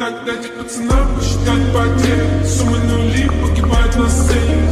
Так дайте пацанам посчитать потери. Суммы нули погибают на сцене.